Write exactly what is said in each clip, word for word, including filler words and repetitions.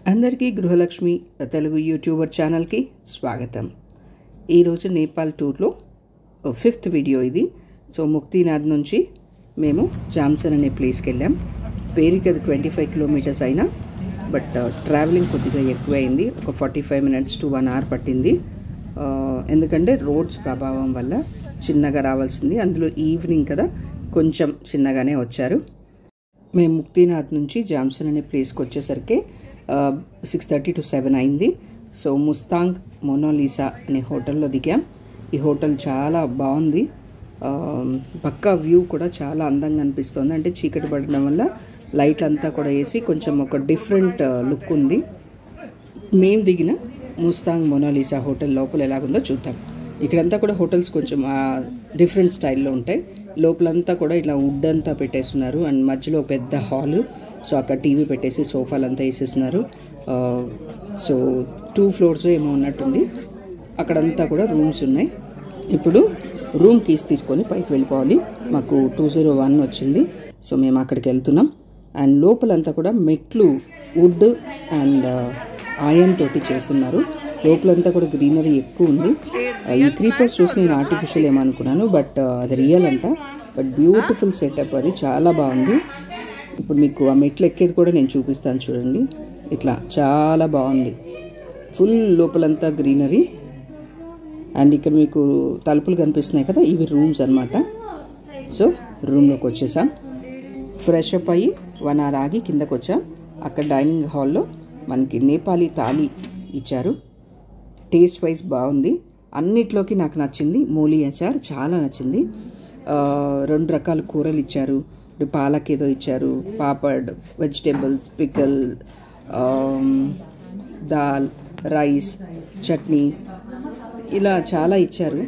అందరికీ గృహలక్ష్మి తెలుగు యూట్యూబర్ ఛానల్కి స్వాగతం. ఈరోజు నేపాల్ టూర్లో ఫిఫ్త్ వీడియో ఇది. సో ముక్తినాథ్ నుంచి మేము జామ్సన్ అనే ప్లేస్కి వెళ్ళాం. పేరుకి అది ట్వంటీ ఫైవ్ కిలోమీటర్స్ అయినా బట్ ట్రావెలింగ్ కొద్దిగా ఎక్కువైంది. ఒక forty five minutes to one hour పట్టింది. ఎందుకంటే రోడ్స్ ప్రభావం వల్ల చిన్నగా రావాల్సింది, అందులో ఈవినింగ్ కదా కొంచెం చిన్నగానే వచ్చారు. మేము ముక్తినాథ్ నుంచి జామ్సన్ అనే ప్లేస్కి వచ్చేసరికి సిక్స్ థర్టీ టు సెవెన్ అయింది. సో ముస్తాంగ్ మోనాలిసా అనే హోటల్లో దిగాం. ఈ హోటల్ చాలా బాగుంది. పక్కా వ్యూ కూడా చాలా అందంగా అనిపిస్తుంది. అంటే చీకటి పడడం వల్ల లైట్ అంతా కూడా వేసి కొంచెం ఒక డిఫరెంట్ లుక్ ఉంది. మేము దిగిన ముస్తాంగ్ మోనాలిసా హోటల్ లోపల ఎలాగుందో చూద్దాం. ఇక్కడంతా కూడా హోటల్స్ కొంచెం డిఫరెంట్ స్టైల్లో ఉంటాయి. లోపలంతా కూడా ఇట్లా వుడ్ అంతా పెట్టేస్తున్నారు అండ్ మధ్యలో పెద్ద హాలు. సో అక్కడ టీవీ పెట్టేసి సోఫాలు అంతా వేసేస్తున్నారు. సో టూ ఫ్లోర్స్ ఏమో ఉన్నట్టుంది. అక్కడంతా కూడా రూమ్స్ ఉన్నాయి. ఇప్పుడు రూమ్ కీస్ తీసుకొని పైకి వెళ్ళిపోవాలి. మాకు టూ జీరో వన్ వచ్చింది. సో మేము అక్కడికి వెళ్తున్నాం. అండ్ లోపలంతా కూడా మెట్లు వుడ్ అండ్ ఐరన్ తోటి చేస్తున్నారు. లోపలంతా కూడా గ్రీనరీ ఎక్కువ ఉంది. ఈ క్రీపర్స్ చూసి నేను ఆర్టిఫిషియల్ ఏమనుకున్నాను, బట్ అది రియల్ అంట. బట్ బ్యూటిఫుల్ సెటప్, అది చాలా బాగుంది. ఇప్పుడు మీకు ఆ మెట్లు ఎక్కేది కూడా నేను చూపిస్తాను చూడండి. ఇట్లా చాలా బాగుంది. ఫుల్ లోపలంతా గ్రీనరీ. అండ్ ఇక్కడ మీకు తలుపులు కనిపిస్తున్నాయి కదా, ఇవి రూమ్స్ అనమాట. సో రూమ్లోకి వచ్చేసాం. ఫ్రెష్ అప్ అయ్యి వన్ అవర్ ఆగి కిందకు వచ్చాం. అక్కడ డైనింగ్ హాల్లో మనకి నేపాలీ థాలీ ఇచ్చారు. టేస్ట్ వైజ్ బాగుంది. అన్నిట్లోకి నాకు నచ్చింది మూలీ అచార్, చాలా నచ్చింది. రెండు రకాల కూరలు ఇచ్చారు. పాలక్ ఏదో ఇచ్చారు, papad, vegetables, pickle, dal, rice, chutney, ఇలా చాలా ఇచ్చారు.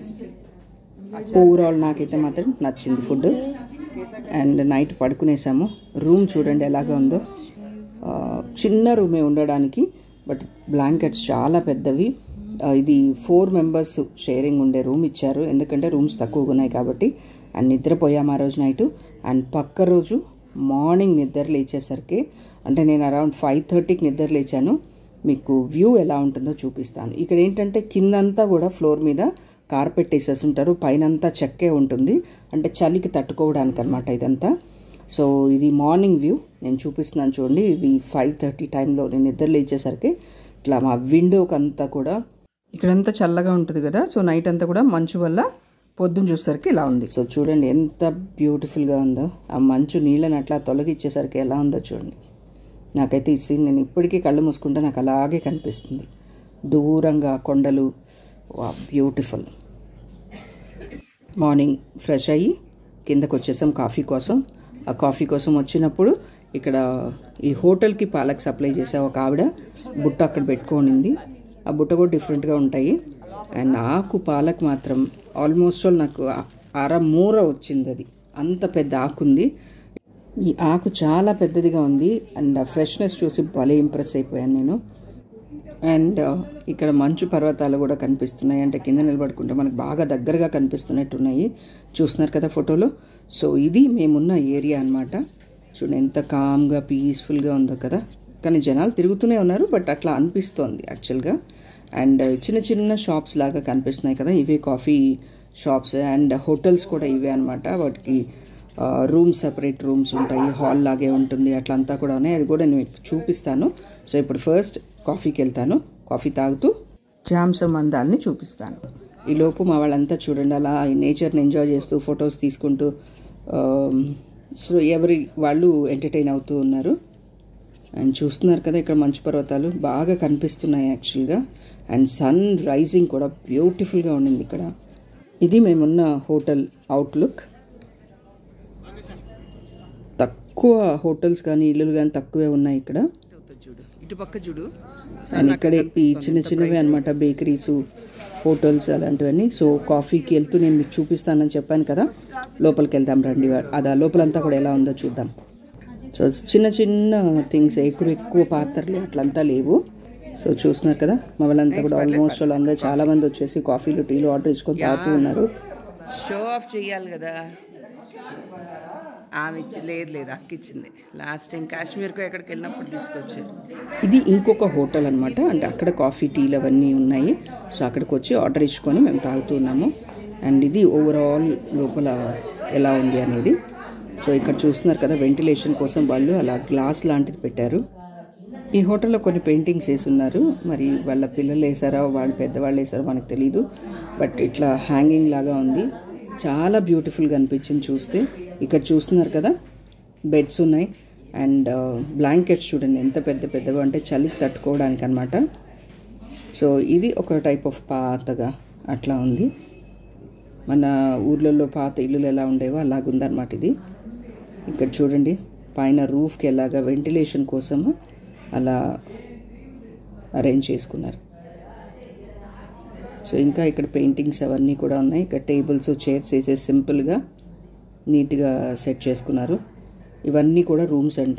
ఓవరాల్ నాకైతే మాత్రం నచ్చింది ఫుడ్. అండ్ నైట్ పడుకునేసాము. రూమ్ చూడండి ఎలాగా ఉందో. చిన్న రూమే ఉండడానికి, బట్ బ్లాంకెట్స్ చాలా పెద్దవి. ఇది ఫోర్ మెంబర్స్ షేరింగ్ ఉండే రూమ్ ఇచ్చారు, ఎందుకంటే రూమ్స్ తక్కువగా ఉన్నాయి కాబట్టి. అండ్ నిద్రపోయాము ఆ రోజు నైటు. అండ్ పక్క రోజు మార్నింగ్ నిద్ర లేచేసరికి, అంటే నేను అరౌండ్ ఫైవ్ థర్టీకి నిద్ర లేచాను. మీకు వ్యూ ఎలా ఉంటుందో చూపిస్తాను. ఇక్కడ ఏంటంటే కిందంతా కూడా ఫ్లోర్ మీద కార్పెట్ వేసేసి ఉంటారు, పైన అంతా చెక్కే ఉంటుంది. అంటే చలికి తట్టుకోవడానికి అనమాట ఇదంతా. సో ఇది మార్నింగ్ వ్యూ నేను చూపిస్తున్నాను చూడండి. ఇది ఫైవ్ థర్టీ టైంలో నేను నిద్ర లేచేసరికి ఇట్లా మా విండోకి అంతా కూడా ఇక్కడంతా చల్లగా ఉంటుంది కదా. సో నైట్ అంతా కూడా మంచు వల్ల పొద్దున్న చూసేసరికి ఇలా ఉంది. సో చూడండి ఎంత బ్యూటిఫుల్గా ఉందో. ఆ మంచు నీళ్ళని అట్లా తొలగిచ్చేసరికి ఎలా ఉందో చూడండి. నాకైతే ఈ సీన్ నేను ఇప్పటికీ కళ్ళు మూసుకుంటే నాకు అలాగే కనిపిస్తుంది. దూరంగా కొండలు, వా బ్యూటిఫుల్. మార్నింగ్ ఫ్రెష్ అయ్యి కిందకు వచ్చేసాం కాఫీ కోసం. ఆ కాఫీ కోసం వచ్చినప్పుడు ఇక్కడ ఈ హోటల్కి పాలక్ సప్లై చేసే ఒక ఆవిడ బుట్ట అక్కడ పెట్టుకోనింది. ఆ బుట్ట కూడా డిఫరెంట్గా ఉంటాయి. అండ్ ఆకు పాలక్ మాత్రం ఆల్మోస్ట్ ఆల్ నాకు అర మూర వచ్చింది. అది అంత పెద్ద ఆకు ఉంది. ఈ ఆకు చాలా పెద్దదిగా ఉంది. అండ్ ఫ్రెష్నెస్ చూసి భలే ఇంప్రెస్ అయిపోయాను నేను. అండ్ ఇక్కడ మంచు పర్వతాలు కూడా కనిపిస్తున్నాయి. అంటే కింద నిలబడుకుంటే మనకు బాగా దగ్గరగా కనిపిస్తున్నట్టున్నాయి. చూస్తున్నారు కదా ఫోటోలో. సో ఇది మేమున్న ఏరియా అనమాట. చూడండి ఎంత కామ్గా పీస్ఫుల్గా ఉందో కదా. కానీ జనాలు తిరుగుతూనే ఉన్నారు, బట్ అట్లా అనిపిస్తోంది యాక్చువల్గా. అండ్ చిన్న చిన్న షాప్స్ లాగా కనిపిస్తున్నాయి కదా, ఇవే కాఫీ షాప్స్. అండ్ హోటల్స్ కూడా ఇవే అనమాట. వాటికి రూమ్స్, సపరేట్ రూమ్స్ ఉంటాయి, హాల్ లాగే ఉంటుంది, అట్లా అంతా కూడా ఉన్నాయి. అది కూడా నేను చూపిస్తాను. సో ఇప్పుడు ఫస్ట్ కాఫీకి వెళ్తాను. కాఫీ తాగుతూ జామ్సన్ అందాలని చూపిస్తాను. ఈ లోపు మా వాళ్ళంతా చూడండి అలా ఈ నేచర్ని ఎంజాయ్ చేస్తూ ఫొటోస్ తీసుకుంటూ సో ఎవరి వాళ్ళు ఎంటర్టైన్ అవుతూ ఉన్నారు. అండ్ చూస్తున్నారు కదా ఇక్కడ మంచు పర్వతాలు బాగా కనిపిస్తున్నాయి యాక్చువల్గా. అండ్ సన్ రైజింగ్ కూడా బ్యూటిఫుల్గా ఉండింది ఇక్కడ. ఇది మేమున్న హోటల్ అవుట్లుక్. తక్కువ హోటల్స్ కానీ ఇల్లులు కానీ తక్కువే ఉన్నాయి ఇక్కడ. ఇటు పక్క చూడు. అండ్ ఇక్కడే ఈ చిన్న చిన్నవే అనమాట బేకరీసు, హోటల్స్ అలాంటివన్నీ. సో కాఫీకి వెళ్తూ నేను మీకు చూపిస్తానని చెప్పాను కదా, లోపలికి వెళ్దాం రండి. అది ఆ లోపలంతా కూడా ఎలా ఉందో చూద్దాం. సో చిన్న చిన్న థింగ్స్, ఎక్కువ ఎక్కువ పాత్రలు అట్లంతా లేవు. సో చూస్తున్నారు కదా మా వాళ్ళంతా కూడా ఆల్మోస్ట్ వాళ్ళందరూ చాలామంది వచ్చేసి కాఫీలు, టీలు ఆర్డర్ ఇచ్చుకొని తాగుతూ ఉన్నారు. షో ఆఫ్ చేయాలి కదా. ఆమె ఇచ్చి లేదు లేదు అక్క ఇచ్చింది లాస్ట్ టైం కాశ్మీర్కు ఎక్కడికి వెళ్ళినప్పుడు తీసుకొచ్చారు. ఇది ఇంకొక హోటల్ అనమాట. అంటే అక్కడ కాఫీ టీలు అవన్నీ ఉన్నాయి. సో అక్కడికి వచ్చి ఆర్డర్ ఇచ్చుకొని మేము తాగుతున్నాము. అండ్ ఇది ఓవరాల్ లోపల ఎలా ఉంది అనేది. సో ఇక్కడ చూస్తున్నారు కదా, వెంటిలేషన్ కోసం వాళ్ళు అలా గ్లాస్ లాంటిది పెట్టారు. ఈ హోటల్లో కొన్ని పెయింటింగ్స్ వేసి ఉన్నారు. మరి వాళ్ళ పిల్లలు వేసారా వాళ్ళు పెద్దవాళ్ళు వేసారో మనకు తెలీదు. బట్ ఇట్లా హ్యాంగింగ్ లాగా ఉంది. చాలా బ్యూటిఫుల్గా అనిపించింది చూస్తే. ఇక్కడ చూస్తున్నారు కదా, బెడ్స్ ఉన్నాయి. అండ్ బ్లాంకెట్స్ చూడండి ఎంత పెద్ద పెద్దగా అంటే చలికి తట్టుకోవడానికి అనమాట. సో ఇది ఒక టైప్ ఆఫ్ పాతగా అట్లా ఉంది. మన ఊర్లలో పాత ఇల్లులు ఎలా ఉండేవో అలాగుందన్నమాట ఇది. ఇక్కడ చూడండి పైన రూఫ్కి ఎలాగా వెంటిలేషన్ కోసము అలా అరేంజ్ చేసుకున్నారు. సో ఇంకా ఇక్కడ పెయింటింగ్స్ అవన్నీ కూడా ఉన్నాయి. ఇక్కడ టేబుల్స్ చైర్స్ వేసేసి సింపుల్గా నీట్గా సెట్ చేసుకున్నారు. ఇవన్నీ కూడా రూమ్స్ అంట.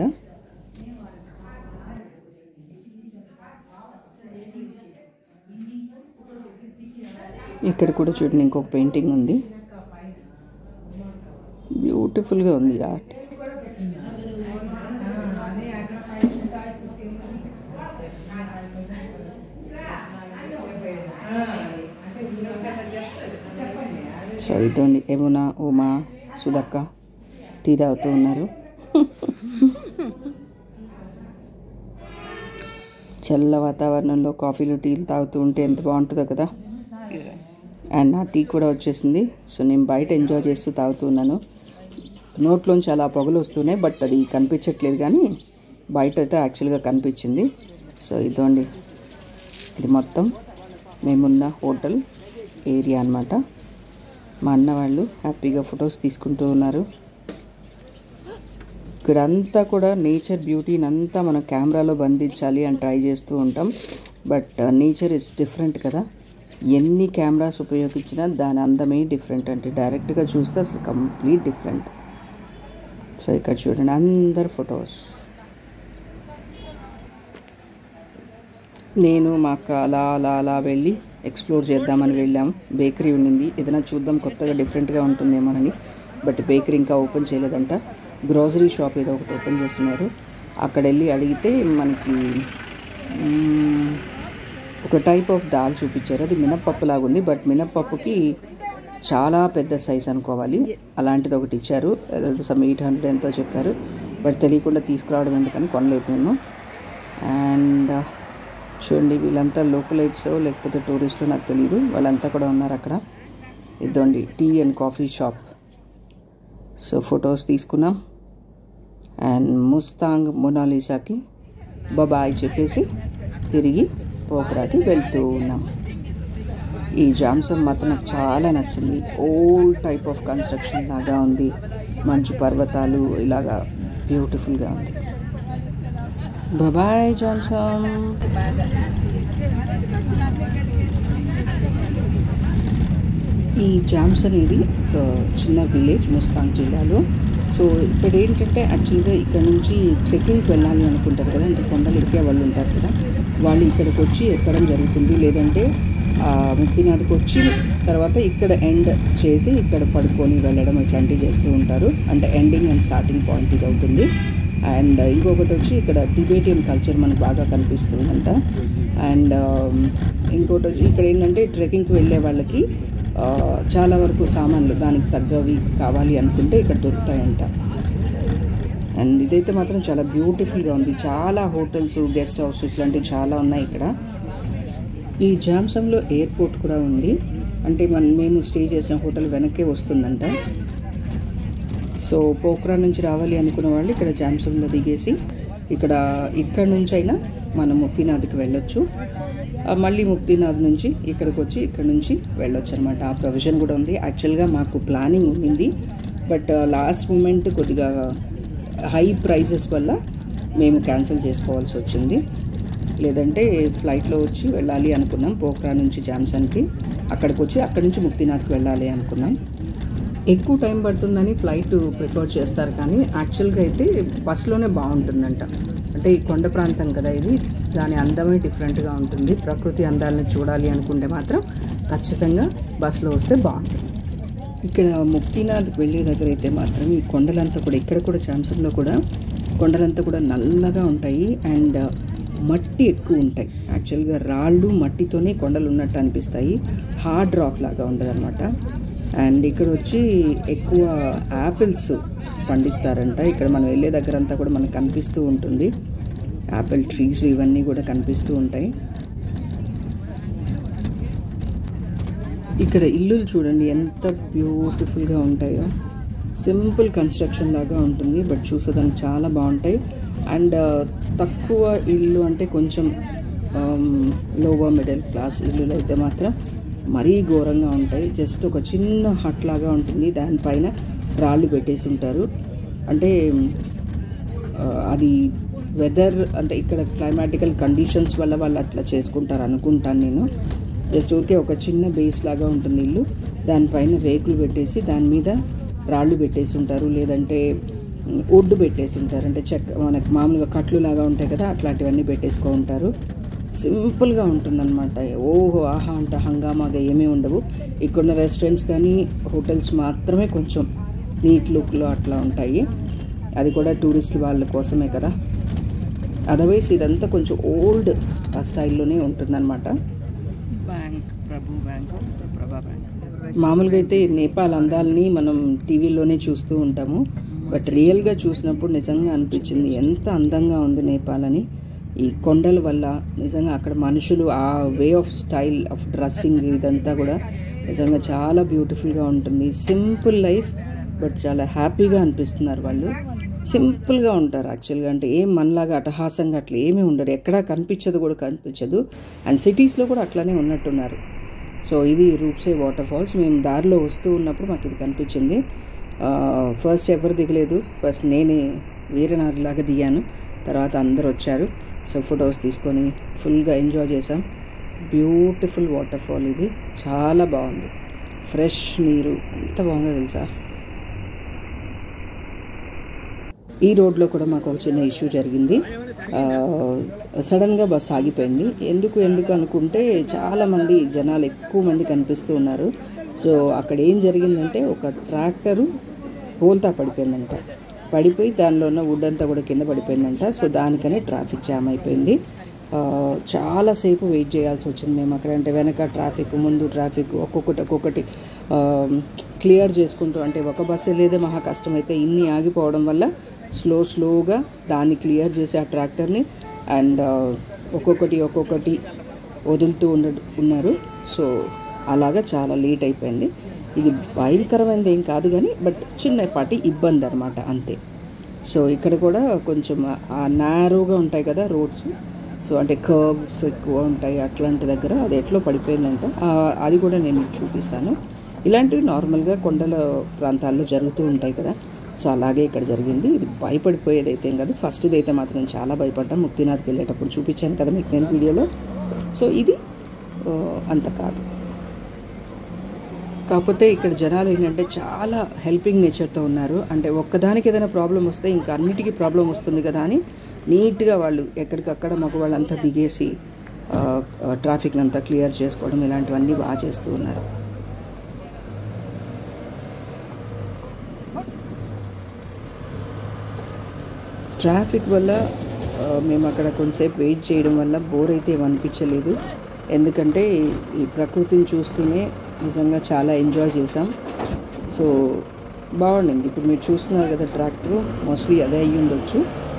ఇక్కడ కూడా చూడండి ఇంకొక పెయింటింగ్ ఉంది. బ్యూటిఫుల్గా ఉంది ఆర్ట్. సో ఇదండి యమున, ఉమా, సుధక్క టీ తాగుతూ ఉన్నారు. చల్ల వాతావరణంలో కాఫీలు టీలు తాగుతూ ఉంటే ఎంత బాగుంటుందో కదా. అండ్ నా టీ కూడా వచ్చేసింది. సో నేను బయట ఎంజాయ్ చేస్తూ తాగుతున్నాను. నోట్లోంచి అలా పొగలు వస్తున్నాయి, బట్ అది కనిపించట్లేదు. కానీ బయట అయితే యాక్చువల్గా కనిపించింది. సో ఇదండి ఇది మొత్తం మేమున్న హోటల్ ఏరియా అన్నమాట. మా అన్న వాళ్ళు హ్యాపీగా ఫొటోస్ తీసుకుంటూ ఉన్నారు. ఇక్కడ అంతా కూడా నేచర్ బ్యూటీని అంతా మనం కెమెరాలో బంధించాలి అని ట్రై చేస్తూ ఉంటాం. బట్ నేచర్ ఇస్ డిఫరెంట్ కదా. ఎన్ని కెమెరాస్ ఉపయోగించినా దాని అందమే డిఫరెంట్. అంటే డైరెక్ట్గా చూస్తే అసలు కంప్లీట్ డిఫరెంట్. సో ఇక్కడ చూడండి అందరు ఫొటోస్. నేను మా అక్క అలా అలా అలా వెళ్ళి ఎక్స్ప్లోర్ చేద్దామని వెళ్ళాము. బేకరీ ఉండింది, ఏదైనా చూద్దాం కొత్తగా డిఫరెంట్గా ఉంటుందేమోనని. బట్ బేకరీ ఇంకా ఓపెన్ చేయలేదంట. గ్రోసరీ షాప్ ఏదో ఒకటి ఓపెన్ చేస్తున్నారు. అక్కడ వెళ్ళి అడిగితే మనకి ఒక టైప్ ఆఫ్ దాల్ చూపించారు. అది మినప్పప్పు లాగా ఉంది. బట్ మినప్పప్పుకి చాలా పెద్ద సైజ్ అనుకోవాలి. అలాంటిది ఒకటి ఇచ్చారు. సమ్ ఎయిట్ హండ్రెడ్ ఎంతో చెప్పారు. బట్ తెలియకుండా తీసుకురావడం ఎందుకని కొనలేదు మేము. అండ్ చూడండి వీళ్ళంతా లోకలైట్స్ లేకపోతే టూరిస్టులు నాకు తెలియదు. వాళ్ళంతా కూడా ఉన్నారు అక్కడ. ఇదండి tea and coffee shop. So photos తీసుకున్నాం. అండ్ ముస్తాంగ్ మొనాలిసాకి బాబాయ్ చెప్పేసి తిరిగి పోఖరాకి వెళ్తూ ఉన్నాం. ఈ జామ్సమ్ మాత్రం నాకు చాలా నచ్చింది. ఓల్డ్ టైప్ ఆఫ్ కన్స్ట్రక్షన్ లాగా ఉంది. మంచు పర్వతాలు ఇలాగా బ్యూటిఫుల్గా ఉంది. బాబాయ్ జామ్సమ్. ఈ జామ్స్ అనేది ఒక చిన్న విలేజ్ ముస్తాంగ్ జిల్లాలో. సో ఇక్కడ ఏంటంటే యాక్చువల్గా ఇక్కడ నుంచి ట్రెక్కింగ్కి వెళ్ళాలి అనుకుంటారు కదా, అంటే కొండలు ఎక్కే వాళ్ళు ఉంటారు కదా, వాళ్ళు ఇక్కడికి వచ్చి ఎక్కడం జరుగుతుంది. లేదంటే ముక్తినాథ్కి వచ్చి తర్వాత ఇక్కడ ఎండ్ చేసి ఇక్కడ పడుకొని వెళ్ళడం ఇట్లాంటివి చేస్తూ ఉంటారు. అంటే ఎండింగ్ అండ్ స్టార్టింగ్ పాయింట్ ఇది అవుతుంది. అండ్ ఇంకొకటి వచ్చి ఇక్కడ టిబేటియన్ కల్చర్ మనకు బాగా కనిపిస్తుందంట. అండ్ ఇంకోటి వచ్చి ఇక్కడ ఏంటంటే ట్రెక్కింగ్కి వెళ్ళే వాళ్ళకి చాలా వరకు సామాన్లు దానికి తగ్గవి కావాలి అనుకుంటే ఇక్కడ దొరుకుతాయంట. అండ్ ఇదైతే మాత్రం చాలా బ్యూటిఫుల్గా ఉంది. చాలా హోటల్స్, గెస్ట్ హౌస్ ఇట్లాంటివి చాలా ఉన్నాయి ఇక్కడ. ఈ జామ్సంలో ఎయిర్పోర్ట్ కూడా ఉంది. అంటే మన మేము స్టే చేసిన హోటల్ వెనక్కే వస్తుందంట. సో పోఖ్రా నుంచి రావాలి అనుకున్న వాళ్ళు ఇక్కడ జామ్సంలో దిగేసి ఇక్కడ ఇక్కడ నుంచి అయినా మనం ముక్తినాథ్కి వెళ్ళొచ్చు. మళ్ళీ ముక్తినాథ్ నుంచి ఇక్కడికి వచ్చి ఇక్కడ నుంచి వెళ్ళొచ్చు అనమాట. ఆ ప్రొవిజన్ కూడా ఉంది. యాక్చువల్గా మాకు ప్లానింగ్ ఉండింది, బట్ లాస్ట్ మూమెంట్ కొద్దిగా హై ప్రైసెస్ వల్ల మేము క్యాన్సిల్ చేసుకోవాల్సి వచ్చింది. లేదంటే ఫ్లైట్లో వచ్చి వెళ్ళాలి అనుకున్నాం పోఖ్రా నుంచి జామ్సన్కి. అక్కడికి వచ్చి అక్కడి నుంచి ముక్తినాథ్కి వెళ్ళాలి అనుకున్నాం. ఎక్కువ టైం పడుతుందని ఫ్లైట్ ప్రిఫర్ చేస్తారు, కానీ యాక్చువల్గా అయితే బస్సులోనే బాగుంటుందంట. అంటే ఈ కొండ ప్రాంతం కదా ఇది, దాని అందమే డిఫరెంట్గా ఉంటుంది. ప్రకృతి అందాలను చూడాలి అనుకుంటే మాత్రం ఖచ్చితంగా బస్సులో వస్తే బాగుంటుంది. ఇక్కడ ముక్తినాథ్కి వెళ్ళే దగ్గర అయితే మాత్రం ఈ కొండలంతా కూడా ఇక్కడ కూడా జామ్సన్లో కూడా కొండలంతా కూడా నల్లగా ఉంటాయి అండ్ మట్టి ఎక్కువ ఉంటాయి. యాక్చువల్గా రాళ్ళు మట్టితోనే కొండలు ఉన్నట్టు అనిపిస్తాయి, హార్డ్ రాక్ లాగా ఉండదు అనమాట. అండ్ ఇక్కడ వచ్చి ఎక్కువ యాపిల్స్ పండిస్తారంట. ఇక్కడ మనం వెళ్ళే దగ్గర అంతా కూడా మనకు కనిపిస్తూ ఉంటుంది, యాపిల్ ట్రీస్ ఇవన్నీ కూడా కనిపిస్తూ ఉంటాయి. ఇక్కడ ఇల్లులు చూడండి ఎంత బ్యూటిఫుల్గా ఉంటాయో, సింపుల్ కన్స్ట్రక్షన్ లాగా ఉంటుంది బట్ చూసేదానికి చాలా బాగుంటాయి. అండ్ తక్కువ ఇల్లు అంటే కొంచెం లోవర్ మిడిల్ క్లాస్ ఇల్లులు అయితే మాత్రం మరీ ఘోరంగా ఉంటాయి. జస్ట్ ఒక చిన్న హట్ లాగా ఉంటుంది, దానిపైన రాళ్ళు పెట్టేసి ఉంటారు. అంటే అది వెదర్ అంటే ఇక్కడ క్లైమాటికల్ కండిషన్స్ వల్ల వాళ్ళు అట్లా చేసుకుంటారు అనుకుంటాను నేను. జస్ట్ ఊరికే ఒక చిన్న బేస్ లాగా ఉంటుంది ఇల్లు, దానిపైన రేకులు పెట్టేసి దాని మీద రాళ్ళు పెట్టేసి ఉంటారు, లేదంటే ఒడ్డు పెట్టేసి ఉంటారు. అంటే చెక్క మనకు మామూలుగా కట్లు లాగా ఉంటాయి కదా, అట్లాంటివన్నీ పెట్టేసుకో ఉంటారు. సింపుల్గా ఉంటుందన్నమాట. ఓహో ఆహా అంట హంగామాగా ఏమీ ఉండవు. ఇక్కడున్న రెస్టారెంట్స్ కానీ హోటల్స్ మాత్రమే కొంచెం నీట్ లుక్లో అట్లా ఉంటాయి, అది కూడా టూరిస్ట్ వాళ్ళ కోసమే కదా. అదర్వైజ్ ఇదంతా కొంచెం ఓల్డ్ స్టైల్లోనే ఉంటుందన్నమాట. Bank Prabhu bank Prabha bank. మామూలుగా అయితే నేపాల్ అందాలని మనం టీవీలోనే చూస్తూ ఉంటాము, బట్ రియల్గా చూసినప్పుడు నిజంగా అనిపించింది ఎంత అందంగా ఉంది నేపాల్ అని. ఈ కొండల వల్ల నిజంగా అక్కడ మనుషులు ఆ way of style of dressing ఇదంతా కూడా నిజంగా చాలా బ్యూటిఫుల్గా ఉంటుంది. సింపుల్ లైఫ్ బట్ చాలా హ్యాపీగా అనిపిస్తున్నారు వాళ్ళు. సింపుల్గా ఉంటారు యాక్చువల్గా, అంటే ఏం మనలాగా అటహాసంగా అట్లా ఏమీ ఉండరు, ఎక్కడా కనిపించదు కూడా కనిపించదు. అండ్ సిటీస్లో కూడా అట్లానే ఉన్నట్టున్నారు. సో ఇది రూప్సే వాటర్ ఫాల్స్. మేము దారిలో వస్తూ ఉన్నప్పుడు మాకు ఇది కనిపించింది. ఫస్ట్ ఎవరు దిగలేదు, ఫస్ట్ నేనే వీరనారిలాగా దిగాను, తర్వాత అందరు వచ్చారు. సో ఫొటోస్ తీసుకొని ఫుల్గా ఎంజాయ్ చేసాం. బ్యూటిఫుల్ వాటర్ ఫాల్ ఇది, చాలా బాగుంది, ఫ్రెష్ నీరు ఎంత బాగుందో తెలుసా. ఈ రోడ్లో కూడా మాకు ఒక చిన్న ఇష్యూ జరిగింది. సడన్గా బస్ ఆగిపోయింది. ఎందుకు ఎందుకు అనుకుంటే చాలామంది జనాలు ఎక్కువ మంది కనిపిస్తూ ఉన్నారు. సో అక్కడ ఏం జరిగిందంటే ఒక ట్రాక్టరు హోల్తా పడిపోయిందంట, పడిపోయి దానిలో ఉన్న వుడ్ అంతా కూడా కింద పడిపోయిందంట. సో దానికనే ట్రాఫిక్ జామ్ అయిపోయింది. చాలాసేపు వెయిట్ చేయాల్సి వచ్చింది మేము అక్కడ. అంటే వెనక ట్రాఫిక్, ముందు ట్రాఫిక్, ఒక్కొక్కటి ఒక్కొక్కటి క్లియర్ చేసుకుంటూ, అంటే ఒక బస్సు లేదే మహా కష్టమైతే ఇన్ని ఆగిపోవడం వల్ల స్లో స్లోగా దాన్ని క్లియర్ చేసి ఆ ట్రాక్టర్ని అండ్ ఒక్కొక్కటి ఒక్కొక్కటి వదులుతూ ఉండ ఉన్నారు సో అలాగా చాలా లేట్ అయిపోయింది. ఇది భయంకరమైనది ఏం కాదు కానీ బట్ చిన్నపాటి ఇబ్బంది అనమాట అంతే. సో ఇక్కడ కూడా కొంచెం నారోగా ఉంటాయి కదా రోడ్స్, సో అంటే కర్వ్స్ ఎక్కువ ఉంటాయి, అట్లాంటి దగ్గర అది ఎట్లో పడిపోయిందంట. అది కూడా నేను మీకు చూపిస్తాను. ఇలాంటివి నార్మల్గా కొండల ప్రాంతాల్లో జరుగుతూ ఉంటాయి కదా, సో అలాగే ఇక్కడ జరిగింది. ఇది భయపడిపోయేది అయితే ఏం కాదు. ఫస్ట్ ఇది అయితే మాత్రం నేను చాలా భయపడ్డాను. ముక్తినాథ్కి వెళ్ళేటప్పుడు చూపించాను కదా మీకు నేను వీడియోలో. సో ఇది అంత కాదు. కాకపోతే ఇక్కడ జనాలు ఏంటంటే చాలా హెల్పింగ్ నేచర్తో ఉన్నారు. అంటే ఒక్కదానికి ఏదైనా ప్రాబ్లం వస్తే ఇంకా అన్నిటికీ ప్రాబ్లం వస్తుంది కదా అని నీట్గా వాళ్ళు ఎక్కడికక్కడ మగవాళ్ళంతా దిగేసి ట్రాఫిక్ని అంతా క్లియర్ చేసుకోవడం ఇలాంటివన్నీ బాగా చేస్తూ ఉన్నారు. ట్రాఫిక్ వల్ల మేము అక్కడ కొంతసేపు వెయిట్ చేయడం వల్ల బోర్ అయితే ఏమనిపించలేదు. ఎందుకంటే ఈ ప్రకృతిని చూస్తూనే నిజంగా చాలా ఎంజాయ్ చేసాం. సో బాగుండింది. ఇప్పుడు మీరు చూస్తున్నారు కదా ట్రాక్టరు, మోస్ట్లీ అదే అయ్యి ఉండొచ్చు.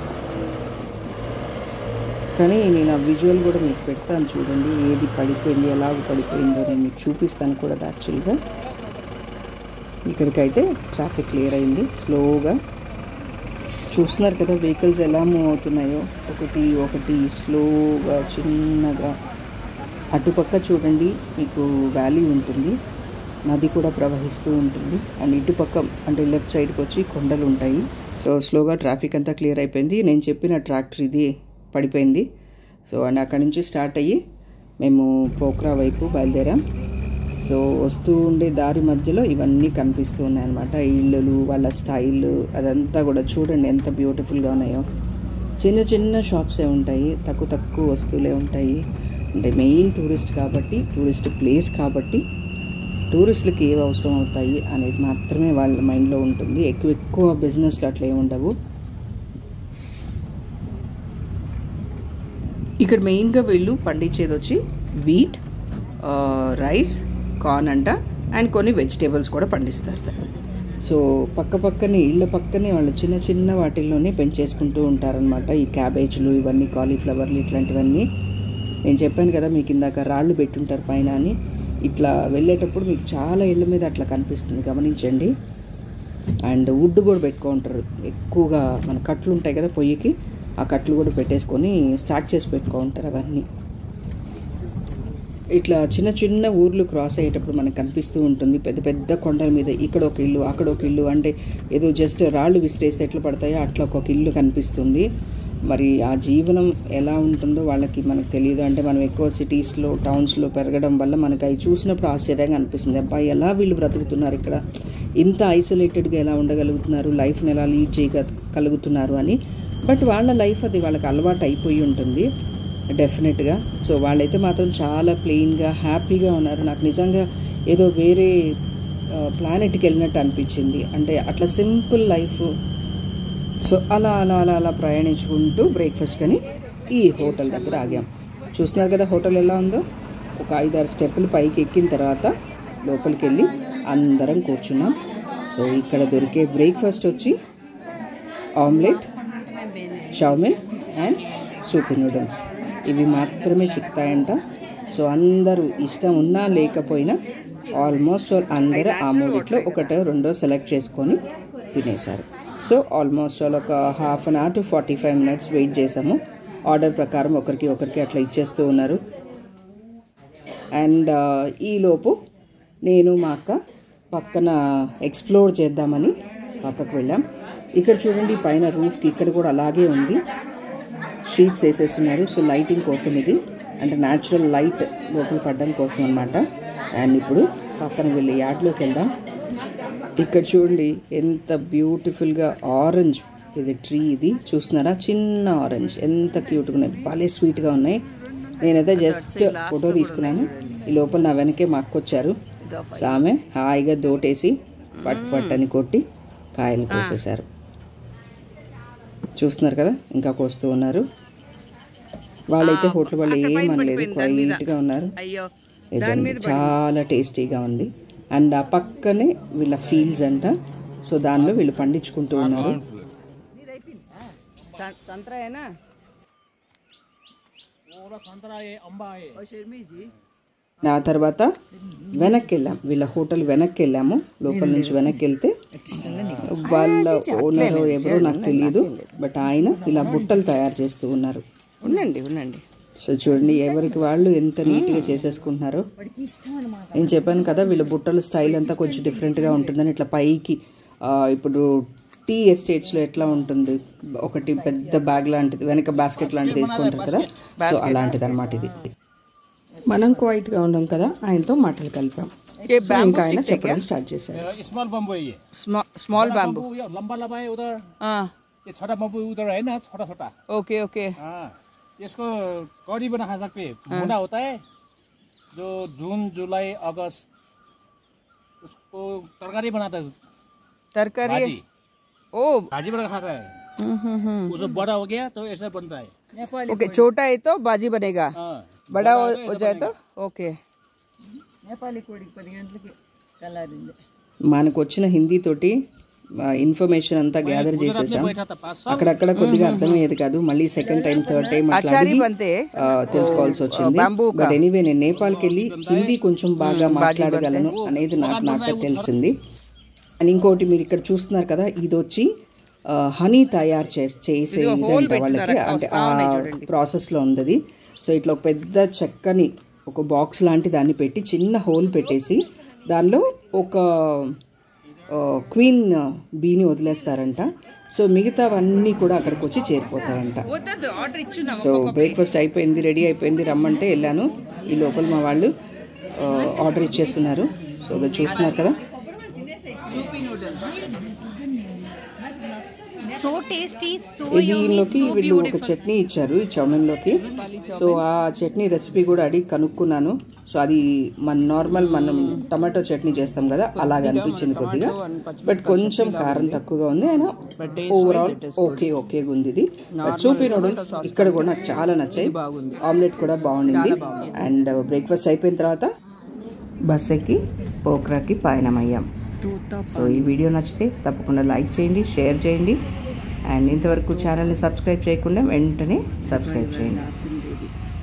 కానీ నేను ఆ విజువల్ కూడా మీకు పెడతాను చూడండి, ఏది పడిపోయింది ఎలాగ పడిపోయిందో నేను మీకు చూపిస్తాను కూడా. యాక్చువల్గా ఇక్కడికైతే ట్రాఫిక్ క్లియర్ అయింది. స్లోగా చూస్తున్నారు కదా వెహికల్స్ ఎలా మూవ్ అవుతున్నాయో, ఒకటి ఒకటి స్లోగా చిన్నగా. అటుపక్క చూడండి మీకు వ్యాలీ ఉంటుంది, నది కూడా ప్రవహిస్తూ ఉంటుంది. అండ్ ఇటుపక్క అంటే లెఫ్ట్ సైడ్కి వచ్చి కొండలు ఉంటాయి. సో స్లోగా ట్రాఫిక్ అంతా క్లియర్ అయిపోయింది. నేను చెప్పిన ట్రాక్టర్ ఇది పడిపోయింది. సో అండ్ అక్కడి నుంచి స్టార్ట్ అయ్యి మేము పోఖ్రా వైపు బయలుదేరాం. సో వస్తూ ఉండే దారి మధ్యలో ఇవన్నీ కనిపిస్తూ ఉన్నాయి అన్నమాట, ఇళ్ళు, వాళ్ళ స్టైల్ అదంతా కూడా చూడండి ఎంత బ్యూటిఫుల్గా ఉన్నాయో. చిన్న చిన్న షాప్సే ఉంటాయి, తక్కువ తక్కువ వస్తువులే ఉంటాయి. అంటే మెయిన్ టూరిస్ట్ కాబట్టి, టూరిస్ట్ ప్లేస్ కాబట్టి టూరిస్టులకి ఏవి అవసరం అవుతాయి అనేది మాత్రమే వాళ్ళ మైండ్లో ఉంటుంది. ఎక్కువ ఎక్కువ బిజినెస్లు అట్లా ఏమి ఉండవు. ఇక్కడ మెయిన్గా వీళ్ళు పండించేది వచ్చి వీట్, రైస్, కార్న్ అంట, అండ్ కొన్ని వెజిటేబుల్స్ కూడా పండిస్తారు. సో పక్క పక్కనే ఇళ్ళ పక్కనే వాళ్ళు చిన్న చిన్న వాటిల్లోనే పెంచేసుకుంటూ ఉంటారనమాట. ఈ క్యాబేజ్లు, ఇవన్నీ కాలీఫ్లవర్లు, ఇట్లాంటివన్నీ. నేను చెప్పాను కదా మీకు ఇందాక రాళ్ళు పెట్టుంటారు పైన అని. ఇట్లా వెళ్ళేటప్పుడు మీకు చాలా ఇళ్ళ మీద అట్లా కనిపిస్తుంది, గమనించండి. అండ్ వుడ్ కూడా పెట్టుకుంటారు ఎక్కువగా. మన కట్లు ఉంటాయి కదా పొయ్యికి, ఆ కట్లు కూడా పెట్టేసుకొని స్టాక్ చేసి పెట్టుకుంటారు అవన్నీ. ఇట్లా చిన్న చిన్న ఊర్లు క్రాస్ అయ్యేటప్పుడు మనకు కనిపిస్తూ ఉంటుంది పెద్ద పెద్ద కొండల మీద ఇక్కడ ఒక ఇల్లు, అక్కడ ఒక ఇల్లు. అంటే ఏదో జస్ట్ రాళ్ళు విసిరేస్తే ఎట్లా పడతాయో అట్లా ఒక్కొక్క ఇల్లు కనిపిస్తుంది. మరి ఆ జీవనం ఎలా ఉంటుందో వాళ్ళకి మనకు తెలియదు. అంటే మనం ఎక్కువ సిటీస్లో, టౌన్స్లో పెరగడం వల్ల మనకు అవి చూసినప్పుడు ఆశ్చర్యంగా అనిపిస్తుంది. అబ్బాయి ఎలా వీళ్ళు బ్రతుకుతున్నారు ఇక్కడ, ఇంత ఐసోలేటెడ్గా ఎలా ఉండగలుగుతున్నారు, లైఫ్ని ఎలా లీడ్ చేయగలుగుతున్నారు అని. బట్ వాళ్ళ లైఫ్ అది వాళ్ళకి అలవాటు అయిపోయి ఉంటుంది డెఫినెట్గా. సో వాళ్ళైతే మాత్రం చాలా ప్లెయిన్గా హ్యాపీగా ఉన్నారు. నాకు నిజంగా ఏదో వేరే ప్లానెట్కి వెళ్ళినట్టు అనిపించింది. అంటే అట్లా సింపుల్ లైఫ్. సో అలా అలా అలా అలా ప్రయాణించుకుంటూ బ్రేక్ఫాస్ట్ కానీ ఈ హోటల్ దగ్గర ఆగాం. చూస్తున్నారు కదా హోటల్ ఎలా ఉందో. ఒక ఐదారు స్టెప్పులు పైకి ఎక్కిన తర్వాత లోపలికి వెళ్ళి అందరం కూర్చున్నాం. సో ఇక్కడ దొరికే బ్రేక్ఫాస్ట్ వచ్చి omelette, chow mein and soupy noodles. ఇవి మాత్రమే చిక్కుతాయంట. సో అందరూ ఇష్టం ఉన్నా లేకపోయినా ఆల్మోస్ట్ ఆల్ అందరూ ఆ మూడిట్లో ఒకటో రెండో సెలెక్ట్ చేసుకొని తినేశారు. సో ఆల్మోస్ట్ ఆల్ ఒక half an hour to forty five minutes wait చేసాము. ఆర్డర్ ప్రకారం ఒకరికి ఒకరికి అట్లా ఇచ్చేస్తూ ఉన్నారు. అండ్ ఈలోపు నేను మా అక్క పక్కన ఎక్స్ప్లోర్ చేద్దామని పక్కకు వెళ్ళాం. ఇక్కడ చూడండి పైన రూఫ్కి ఇక్కడ కూడా అలాగే ఉంది, షీట్స్ వేసేస్తున్నారు. సో లైటింగ్ కోసం ఇది, అంటే న్యాచురల్ లైట్ లోపల పడడం కోసం అనమాట. అండ్ ఇప్పుడు పక్కన వెళ్ళి యార్డ్లోకి వెళ్దాం. ఇక్కడ చూడండి ఎంత బ్యూటిఫుల్గా ఆరెంజ్ ఇది ట్రీ, ఇది చూస్తున్నారా, చిన్న ఆరెంజ్ ఎంత క్యూట్గా ఉన్నాయి, భలే స్వీట్గా ఉన్నాయి. నేనైతే జస్ట్ ఫోటో తీసుకున్నాను. ఈ లోపల నా వెనకే మా అక్క వచ్చారు. సో ఆమె హాయిగా దోటేసి ఫట్ ఫట్ అని కొట్టి కాయలు కోసేశారు. చూస్తున్నారు కదా, ఇంకా కోస్తూ ఉన్నారు. వాళ్ళైతే హోటల్ వాళ్ళు ఏమనలేదు, క్వైట్గా ఉన్నారు. చాలా టేస్టీగా ఉంది. అండ్ ఆ పక్కనే వీళ్ళ ఫీల్డ్స్ అంట. సో దానిలో వీళ్ళు పండించుకుంటూ ఉన్నారు. ఆ తర్వాత వెనక్కి వెళ్ళాం, వీళ్ళ హోటల్ వెనక్కి వెళ్ళాము. లోపల నుంచి వెనక్కి వెళ్తే వాళ్ళ ఓనర్ ఎవరో నాకు తెలియదు, బట్ ఆయన ఇలా బుట్టలు తయారు చేస్తూ ఉన్నారు. ఉండండి ఉండండి సో చూడండి ఎవరికి వాళ్ళు ఎంత నీట్గా చేసేసుకుంటున్నారో. నేను చెప్పాను కదా వీళ్ళ బుట్టల స్టైల్ అంతా కొంచెం డిఫరెంట్గా ఉంటుందని. ఇట్లా పైకి ఇప్పుడు టీ ఎస్టేట్స్లో ఎట్లా ఉంటుంది, ఒకటి పెద్ద బ్యాగ్ లాంటిది వెనక బాస్కెట్ లాంటిది వేసుకుంటారు కదా, సో అలాంటిది అనమాట ఇది. మనం క్వైట్గా ఉన్నాం కదా, ఆయనతో మాటలు కలిపాం. ఇంకా ఆయన చెప్పడం స్టార్ట్ చేశారు. स्मॉल बम्बू है ये, स्मॉल बैम्बू, ये लंबा लंबा है उधर, हाँ ये छोटा बम्बू उधर है ना, छोटा छोटा। ओके ओके हाँ, इसको कौड़ी बना खा सकते हैं। मुंडा होता है जो जून जुलाई अगस्त, उसको तरकारी बनाता है, तरकारी। भाजी। ओ भाजी बना खाता है। उसको बड़ा हो गया तो ऐसा बनता है। ओके, छोटा है तो भाजी बनेगा, हाँ, बड़ा हो हो जाए तो ओके. మనకు వచ్చిన హిందీ తోటి ఇన్ఫర్మేషన్ అంతా గ్యాదర్ చేసేసాం. అక్కడక్కడ కొద్దిగా అర్థమయ్యేది కాదు, మళ్ళీ సెకండ్ టైం థర్డ్ టైం అట్లా తెలుసుకోవాల్సి వచ్చింది. బట్ ఎనీవే నేను నేపాల్కి వెళ్ళి హిందీ కొంచెం బాగా మాట్లాడగలను అనేది నాకు నాకు తెలిసింది. అండ్ ఇంకోటి మీరు ఇక్కడ చూస్తున్నారు కదా, ఇది వచ్చి హనీ తయారు చేసి చేసే ఇదంతా వాళ్ళకి, అంటే ఆ ప్రాసెస్లో ఉంది. సో ఇట్లా ఒక పెద్ద చెక్కని ఒక బాక్స్ లాంటి దాన్ని పెట్టి చిన్న హోల్ పెట్టేసి దానిలో ఒక క్వీన్ బీని వదిలేస్తారంట. సో మిగతావన్నీ కూడా అక్కడికి వచ్చి చేరిపోతాయంట. సో బ్రేక్ఫాస్ట్ అయిపోయింది, రెడీ అయిపోయింది, రమ్మంటే వెళ్ళాను. ఈ లోపల మా వాళ్ళు ఆర్డర్ ఇచ్చేస్తున్నారు. సో అది చూస్తున్నారు కదా. So tasty, so ఇది yummy, దీనిలోకి so వీళ్ళు ఒక beautiful. చట్నీ ఇచ్చారు ఈ చౌమెన్లోకి. సో ఆ చట్నీ రెసిపీ కూడా అడిగి కనుక్కున్నాను. సో అది మన నార్మల్ మనం టమాటో చట్నీ చేస్తాం కదా అలాగే అనిపించింది కొద్దిగా, బట్ కొంచెం కారం తక్కువగా ఉంది. అయినా ఓవరాల్ ఓకే ఓకేగా ఉంది ఇది. సూపీ నూడిల్స్ ఇక్కడ కూడా నాకు చాలా నచ్చాయి. ఆమ్లెట్ కూడా బాగుండింది. అండ్ బ్రేక్ఫాస్ట్ అయిపోయిన తర్వాత బస్ ఎక్కి పోఖ్రాకి పయనమయ్యాం. సో ఈ వీడియో నచ్చితే తప్పకుండా లైక్ చేయండి, షేర్ చేయండి. అండ్ ఇంతవరకు ఛానల్ని సబ్స్క్రైబ్ చేయకుండా వెంటనే సబ్స్క్రైబ్ చేయండి.